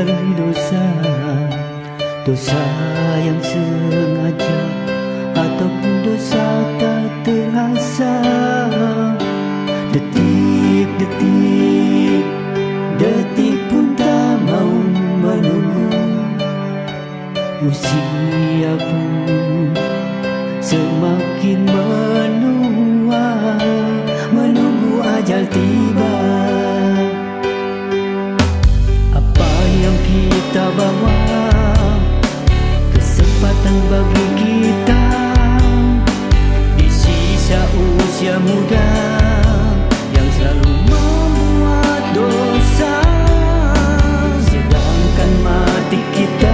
dari dosa, dosa yang sengaja ataupun dosa tak terasa. Detik-detik, detik pun tak mau menunggu. Usia pun semakin menua, menunggu ajal tiba. Apa yang kita bawa, kesempatan bagi kita di sisa usia muda yang selalu membuat dosa. Sedangkan mati kita,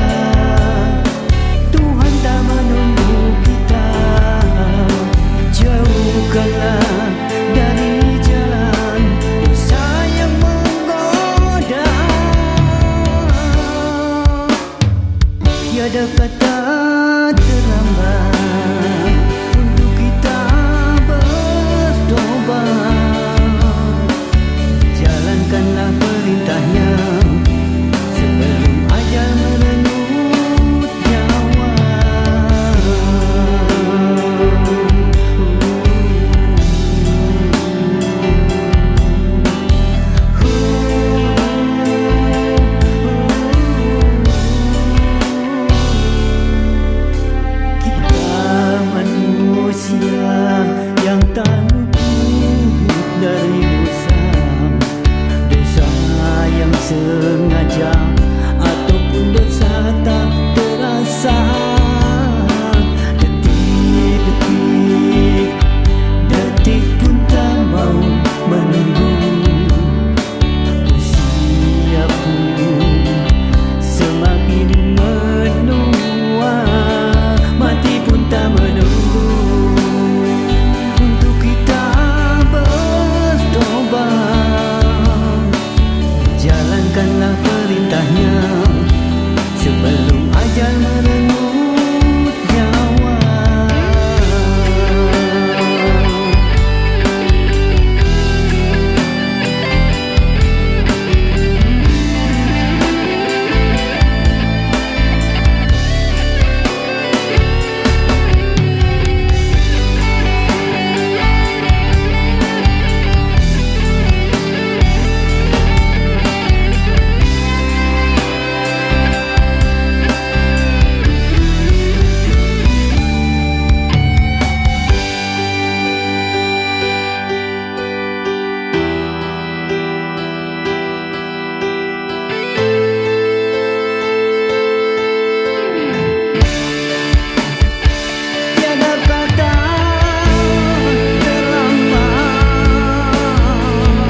Tuhan tak menunggu kita. Jauhkanlah dari jalan dosa yang menggoda. Tiada kata terlambat untuk kita bertobat. Jalankanlah perintahnya sebelum ajal merenggut nyawa. Yang tak luput dari dosa, dosa yang sengaja ataupun dosa tak terasa. Detik-detik, detik pun tak mau menunggu. Usia pun semakin menua, mati pun tak menunggu. Jalankanlah perintahnya sebelum ajal merenggut nyawa.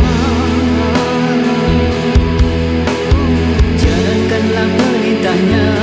Jalankanlah perintahnya